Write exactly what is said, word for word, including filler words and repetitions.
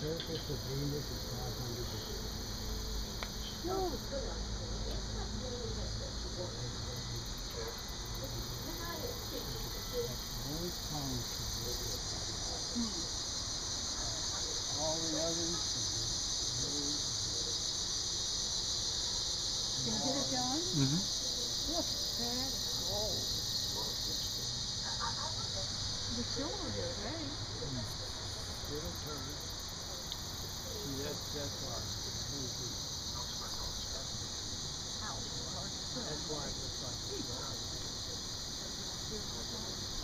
surface of Venus is five hundred degrees. No. That's always constant. Hmm. All the others, Did you get it done? mm-hmm. Look, that is gold. The silver did great. It'll turn. See, that's, that's why. Ouch, hard to That's why it looks like it's Here's what